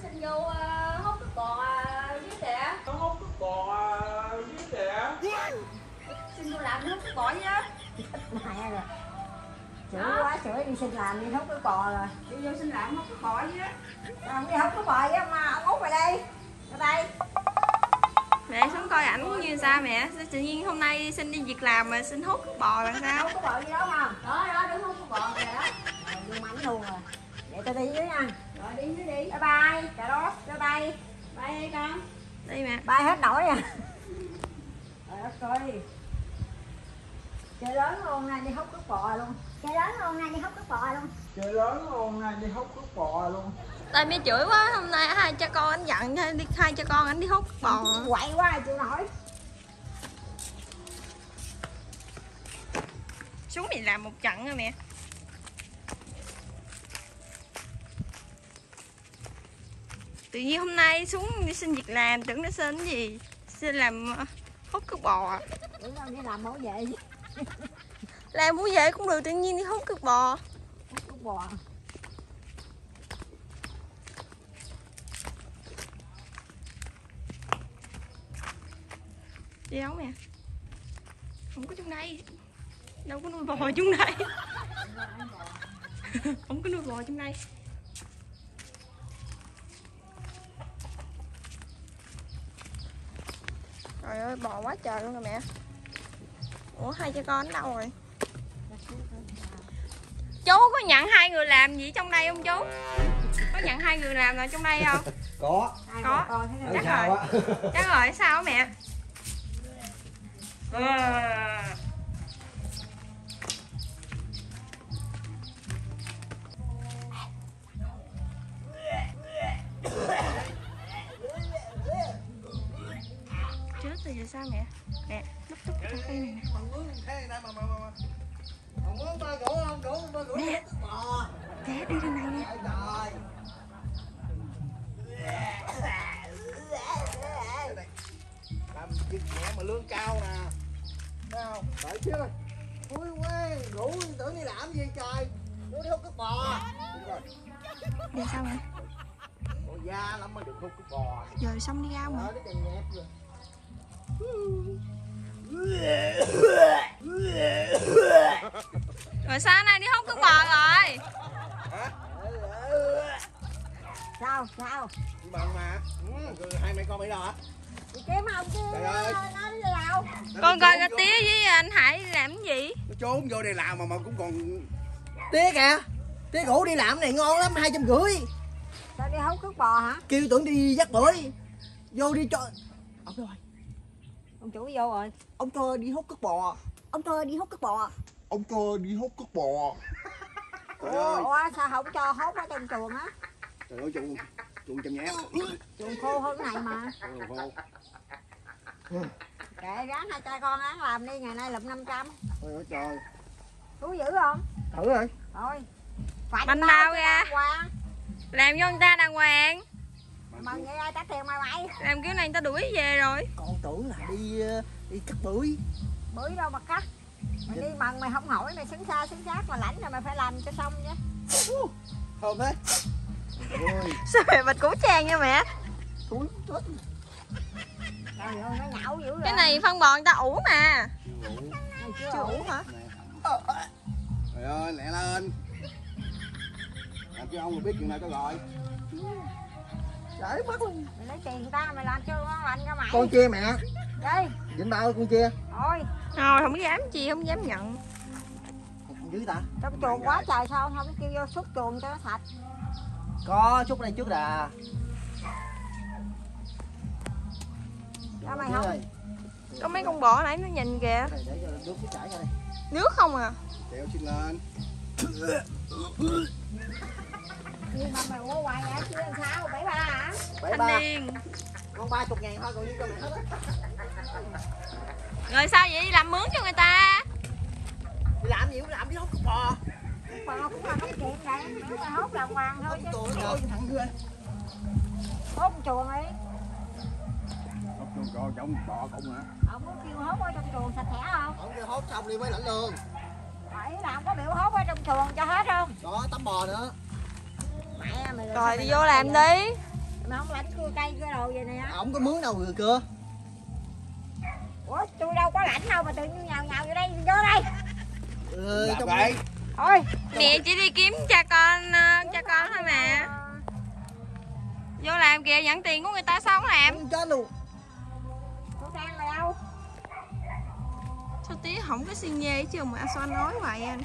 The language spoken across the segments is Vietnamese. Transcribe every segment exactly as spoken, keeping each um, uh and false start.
xin vô uh, hút cái bò uh, với trẻ. Con hút cái bò uh, với trẻ. Xin vô làm hút cái bò với á. Mẹ rồi. Chửi quá, chửi đi xin làm đi hút cái bò rồi. Đi vô xin làm hút cái bò với á. Không đi hút cái bò với ông, ông Út về đây. Ra đây. Mẹ xuống coi ảnh như sao mẹ? Tự nhiên hôm nay xin đi việc làm mà xin hút bò là sao? Hút cái bò gì đó không? Đó đó đứng hút cái bò kìa đó. Rồi vô mảnh luôn rồi. Để tôi đi dưới nha. Rồi đi dưới đi. Bye bye. Cà rốt. Bye bye. Bye đi con. Đi mẹ. Bye hết nổi à. Trời đất ơi. Chơi lớn luôn nay đi hút cái bò luôn. Chơi lớn luôn nay đi hút cái bò luôn. Chơi lớn luôn nay đi hút cái bò luôn. Tại mẹ chửi quá, hôm nay hai cha con anh giận đi hai cha con anh đi hút bò. Quậy quá chịu nổi. Xuống thì làm một trận rồi mẹ. Tự nhiên hôm nay xuống đi xin việc làm, tưởng nó xin cái gì? Xin làm hút cái bò. Tưởng đâu đi làm bảo vệ. Làm bảo vệ cũng được, tự nhiên đi hút cái bò. Hút cái bò. Đi đâu mẹ? Không có trong đây. Đâu có nuôi bò trong đây. Không có nuôi bò trong đây. Trời ơi, bò quá trời luôn rồi mẹ. Ủa hai cha con ở đâu rồi? Chú có nhận hai người làm gì trong đây không chú? Có nhận hai người làm là trong đây không? Có. Có. Chắc rồi. Chắc rồi, sao mẹ? À. Chết rồi giờ sao mẹ? Nè, núp núp cái cây này nè. Nè, té đi ra này nè. Làm việc nhẹ mà lương cao nè. Thấy không? Phải chứ. Vui quá, ngủ tưởng đi làm gì trời. Nó đi hút cái bò. Đi sao mẹ? Bò da lắm mới được hút cái bò. Rồi xong đi ra mà. Ờ, nó càng nhẹp rồi. Rồi sao nay đi hút cái bò rồi? Hả? Sao? Sao? Đi bằng mà. Ừ, hai mẹ con đi đâu hả? Đi kiếm ông chứ. Trời ơi. Nó đi đâu? Con coi cái tía với anh Hải làm cái gì? Nó trốn vô đây làm mà mà cũng còn. Tía kìa, tía ngủ đi làm này ngon lắm, hai trăm rưỡi. Sao đi hút cái bò hả? Kêu tưởng đi dắt bưởi. Vô đi cho. Ông đâu rồi? Ông chủ vô rồi. Ông cho đi hút cất bò. Ông cho đi hút cái bò. Ông cho đi hút cất bò. Trời Ủa, ơi. ủa sao không cho hút ở trong chuồng á? Trời ơi chuồng. Chuồng chầm nhẹ. Chuồng khô hơn cái này mà. Chuồng khô. Kệ ráng hai cha con án làm đi, ngày nay lụm năm trăm. Trời ơi trời. Thú dữ không? Thử rồi. Thôi. Phải Banh bao ra. Qua. Làm cho người ta đàng hoàng. Mà nghe ai trả tiền mày mày. Làm kiểu này người ta đuổi về rồi. Con tưởng là đi đi cắt bưởi. Bưởi đâu mà cắt. Mày đi mần mày không hỏi mày xứng xa xứng xác mà lãnh rồi mày phải làm cho xong chứ. Thơm thế. Ôi. Sao mẹ bịch củ trang nha mẹ? Túi chết. Trời ơi nó nhão dữ rồi. Cái này phân bò người ta ủ mà. Mày chưa, Chưa ủ. ủ hả? Trời ơi lẹ lên. Làm cho ông mà biết chuyện nào cho gọi. Để mất luôn. Mày lấy tiền người ta mày làm cho ngon lành cho mày. Con chia mẹ. Đi. Vĩnh bao con chia. Thôi. Thôi không dám chi, không dám nhận. Con dưới ta. Trong chuồng quá trời sao không kêu vô xúc chuồng cho nó sạch. Có chút đây trước đã. Sao mày không? Có mấy con bò nãy nó nhìn kìa. Để cho nước cái chảy ra đây. Nước không à? Kéo xin lên. Nhưng mà mày mua hoài vậy chứ làm sao? bảy ba hả? Bảy Thanh ba. niên. Con ba chục ngàn thôi còn như cho mẹ hết á. Rồi sao vậy? Đi làm mướn cho người ta. Đi làm gì cũng làm đi hút cái bò. Bò cũng là hút chuyện vậy. Nếu mà hút đàng hoàng thôi chứ. Trời ơi thằng ghê. Hút chuồng đi. Hút chuồng cò trong bò không hả? Ông có kêu hút ở trong chuồng sạch sẽ không? Ông kêu hốt xong đi mới lãnh lương. Phải là ông có biểu hút ở trong chuồng cho hết không? Có tấm bò nữa. Mẹ mày Rồi đi vô làm đi. Mà không lãnh cưa cây cưa đồ vậy nè. Không có mướn đâu người cưa. Ủa tôi đâu có lãnh đâu mà tự nhiên nhào nhào vô đây, vô đây. Ừ, trong đây Thôi Mẹ chỉ đi kiếm cha con ờ, cha con thôi mà. Vô làm kìa, nhận tiền của người ta sao không làm. chết luôn. Cô Trang mày đâu? Sao tí không có xin dê chứ mà sao anh nói vậy anh.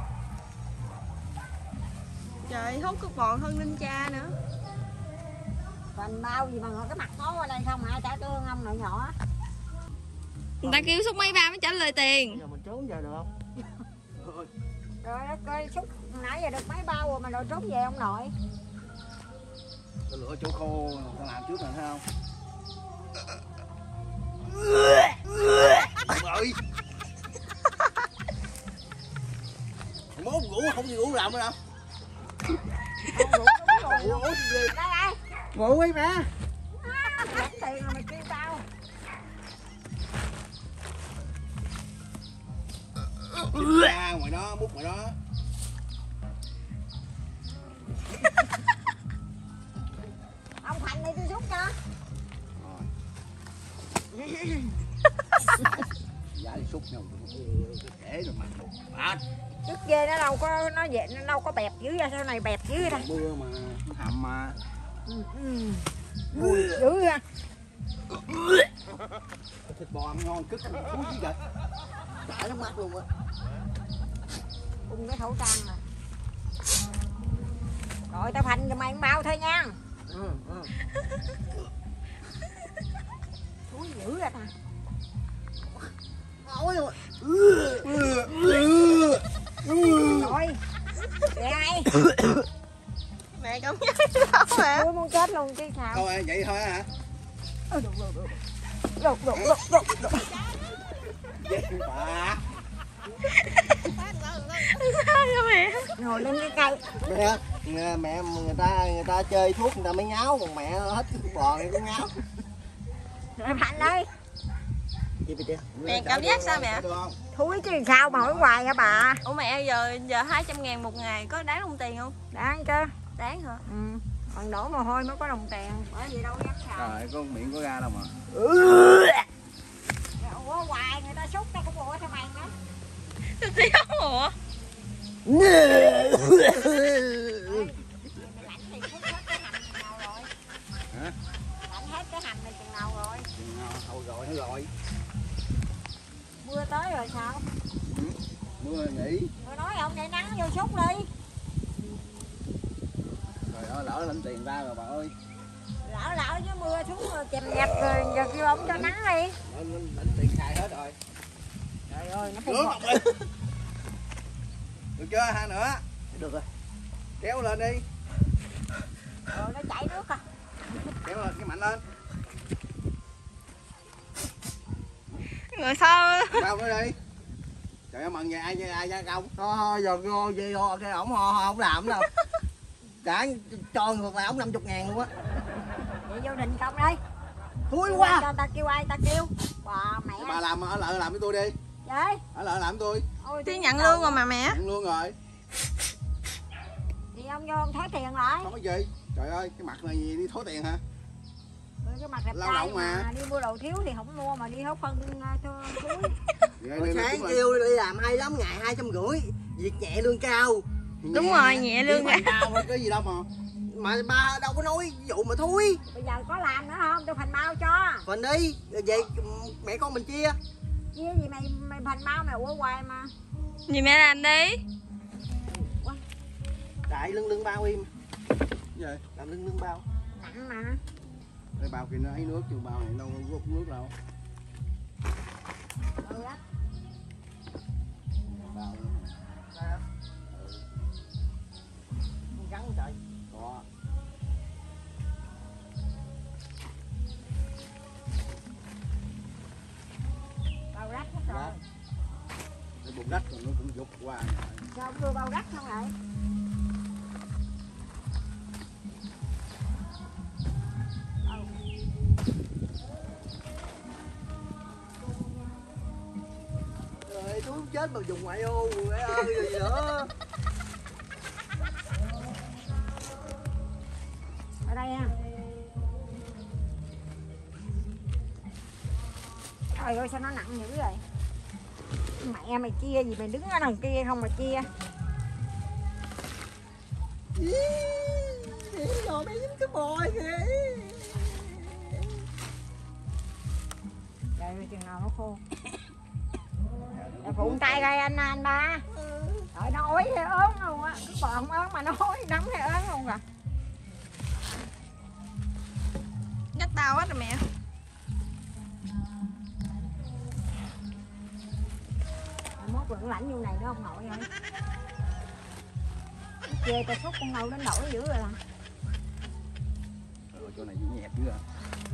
Trời, hút cục bò hơn linh cha nữa. Còn bao gì mà ngồi cái mặt nó ở đây không hả? Trả tương ông nội nhỏ. Người ta kêu xúc mấy ba mới trả lời tiền. Giờ mình trốn về được không? Rồi nó coi xúc nãy giờ được mấy bao rồi mà rồi trốn về ông nội. tôi lựa chỗ khô tao làm trước rồi thấy không? Rồi mốt ngủ không gì ngủ làm nữa đâu. Ngủ ngủ gì đây đây. Ngủ đi mẹ. Lãnh tiền rồi mày kêu tao. Ra ngoài đó múc ngoài đó. Ông Thành đi tôi xúc cho. Giá đi xúc nhau để rồi mặt đồ bát. Trước dê nó đâu có nó về nó đâu có bẹp dưới ra, sau này bẹp dưới ra. Mưa mà nó hầm mà. Ừ, ừ. Mùi dữ ra. Thịt bò ăn ngon cứt thúi chứ vậy. Chảy nước mắt luôn á. Cùng cái khẩu trang nè. Rồi tao phanh cho mày bao thôi nha. Ừ, ừ. Thúi dữ ra ta. Ôi rồi. Rồi. Đây. Mẹ cảm giác đâu hả? Tôi muốn chết luôn chứ sao. Thôi vậy thôi hả? Đục đục đục đục đục đục. Vậy bà. Sao vậy mẹ? Ngồi lên cái cây. Mẹ, mẹ, mẹ người ta người ta chơi thuốc người ta mới nháo, còn mẹ hết cái bò này cũng nháo. Rồi Thành ơi. Chị bị Mẹ cảm giác sao mẹ? Thúi chứ sao mà hỏi hoài hả bà? Ủa mẹ giờ giờ hai trăm ngàn một ngày có đáng đồng tiền không? Đáng chứ. Đáng hả? Ừ. Còn đổ mồ hôi mới có đồng tiền. Bởi vì đâu dám xào. Trời có miệng có ra đâu mà. Ủa hoài người ta xúc tao cũng ủa theo mày nữa. Sao tí không ủa? Mày lãnh thì xúc hết cái hầm chừng nào rồi? Hả? Lãnh hết cái hầm này chừng nào rồi? Chừng nào thôi rồi nó rồi. Mưa tới rồi sao? Ừ. Mưa nghỉ. Tôi nói ông để nắng vô xúc đi. Trời ơi lỡ lãnh tiền ra rồi bà ơi. Lỡ lỡ với mưa xuống rồi chèm nhặt rồi giờ kêu ông cho nắng đi. Lãnh, lãnh tiền xài hết rồi. Trời ơi nó Lưỡng phun học đi. Được chưa? Hai nữa. Được rồi. Kéo lên đi. rồi nó chảy nước à. Kéo lên cái mạnh lên. Rồi sao? Bao nữa đi. Trời ơi mần về ai ai ra công. Thôi giờ vô gì vô cái ổng ho không làm đâu. Đã cho ngược lại ổng năm mươi ngàn luôn á. Vậy vô định công đi. Thúi Cho quá. ta kêu ai ta kêu. Bà mẹ. Bà làm ở lại làm với tôi đi. Vậy. Ở lại làm với tôi. Ôi, Tí tôi nhận đầu. lương rồi mà mẹ. Nhận luôn rồi. Thì ông vô ông thối tiền lại. Không có gì. Trời ơi cái mặt này gì đi thối tiền hả? Rồi cái mặt đẹp Lao trai động mà. mà đi mua đồ thiếu thì không mua mà đi hốt phân cho thúi. Vậy Hồi nên sáng chúng là- kêu đi làm hay lắm, ngày hai trăm rưỡi, việc nhẹ lương cao. Đúng rồi, nhẹ lương Chứ cả. tao phải có gì đâu mà. Mà ba đâu có nói vụ mà thui. Bây giờ có làm nữa không? Tôi phành bao cho. Phần đi, vậy mẹ con mình chia. Chia gì mày mày phành bao mày ủa hoài mà. Gì mẹ làm đi. Đại lưng lưng bao im, Gì vậy? làm lưng lưng bao. Nặng mà. Đây bao kia nó ấy nước chứ bao này đâu có hút nước đâu. Ừ đó. Bao Gắn trời. có. Bao rách hết rồi. Rách. Cái bụng đất rồi nó cũng dục qua. Sao ông đưa bao rách không vậy? Trời tôi chết mà dùng ngoại ô mẹ ơi gì nữa. Ở đây ha. Trời ơi sao nó nặng dữ vậy. Mẹ mày chia gì mày đứng ở đằng kia không mà chia. Rồi mày dính cái bòi kìa. Trời ơi chừng nào nó khô. Phụ tay đây anh anh ba. Trời nó ối thì ớn luôn á. Cái bò không ớn mà nó ối nóng thì ớn luôn rồi. Nhắc tao hết rồi mẹ. Mốt lửng lãnh như này nữa ông nội ơi. Chê tao xúc con ngầu đến nổi dữ rồi. Rồi chỗ này dữ nhẹp dữ à.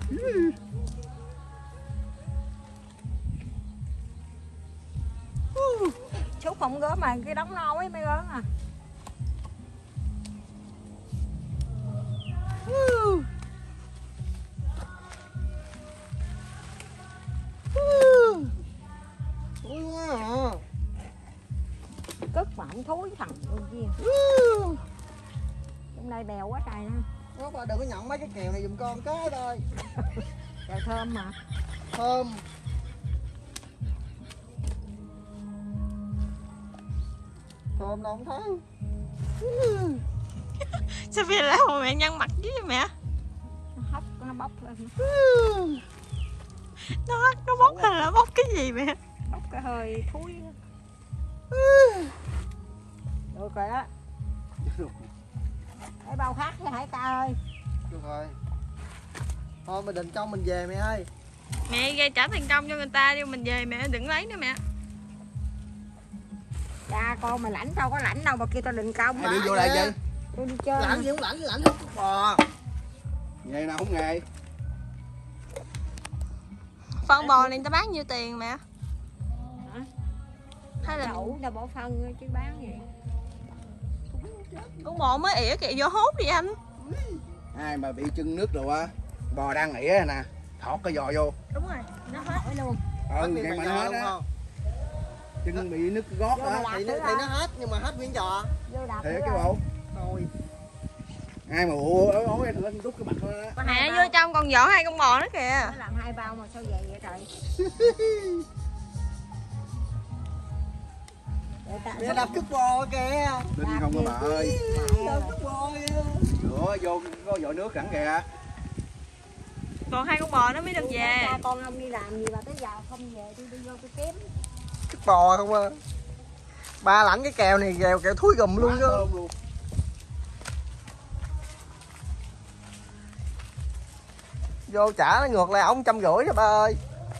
Xúc không gớm mà cái đống nâu ấy mới gớm à. Ôi quá à. Cất mà không thúi thằng con kia. Trong đây bèo quá trời nè. Nó ba đừng có nhận mấy cái kèo này giùm con cái thôi. Kèo thơm mà. Thơm. Thơm đâu không thấy. Sao bây giờ mà mẹ nhăn mặt với mẹ? Nó hốc nó bốc lên. Nó hất nó bốc hay là bốc cái gì mẹ? Bốc cái hơi thúi. Được rồi đó. Cái bao khác với Hải ca ơi. Được rồi. Thôi mình định trong mình về mẹ ơi. Mẹ gây trả tiền công cho người ta đi mình về mẹ đừng lấy nữa mẹ. Cha con mà lãnh tao có lãnh đâu mà kêu tao định công. Ai đi vô đây vậy? Tôi đi chơi. Lãnh gì không lãnh, lãnh không có bò. Nghề nào không nghề. Phân bò này người ta bán nhiêu tiền mẹ? Hả? Hay là Đủ tao bỏ phân chứ bán gì. con bò mới ỉa kìa vô hốt đi anh. Ai mà bị chân nước rồi á, bò đang ỉa nè, thọt cái giò vô. Đúng rồi, nó hết. Hỏi luôn. Ừ, vậy mà nó hết á. Chân bị nước gót á, thì, nó- thì nó hết, nhưng mà hết nguyên giò. Vô đạp. Thiệt cái bộ. Thôi. Ai mà ủa ối ối nó đút cái mặt thôi á. Mẹ vô trong con vỏ hai con bò nữa kìa. Nó làm hai bao mà sao vậy vậy trời. Mẹ đập chút bò kìa. Đinh không có bà ơi. Đập chút bò kìa. Rửa vô có vỏ nước sẵn kìa. Còn hai con bò nó mới được về. Cha con ông đi làm gì mà tới giờ không về tôi đi vô tôi kiếm. Chút bò không à. Ba lãnh cái kèo này kèo kèo thúi gùm luôn chứ. Vô trả nó ngược lại ông trăm rưỡi cho ba ơi.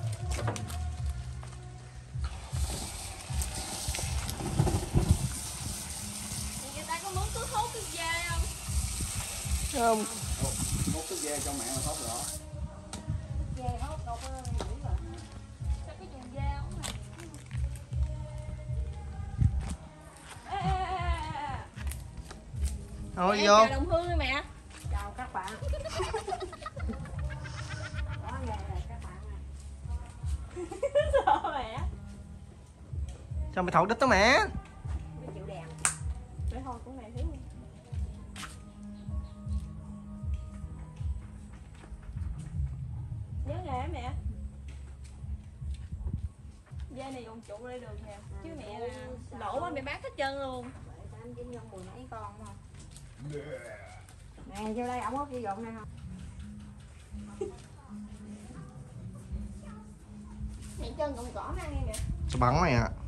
Người ta có muốn cứ hốt cái dê không? Không. Hốt cái dê cho mẹ mà hốt rõ. Về hốt đâu có dữ rồi. Sao cái chuồng dê không này? Ê, ê, ê, ê. Thôi Mẹ vô. chào đồng hương đi mẹ. Chào các bạn. Đó nghề này các bạn nè. Sao mẹ? Sao mày thọt đít đó mẹ? Mới chịu đèn. Để thôi con này thiếu đi. Nhớ nghề hả mẹ? Dê này còn trụ đây được nè. Chứ mẹ là lỗ quá mẹ bán hết chân luôn. Anh chỉ nhân mười mấy con thôi. Nè vô đây ổng có sử dụng đây không? Mẹ chân còn cỏ ăn nghe nè. Sao bắn mày ạ?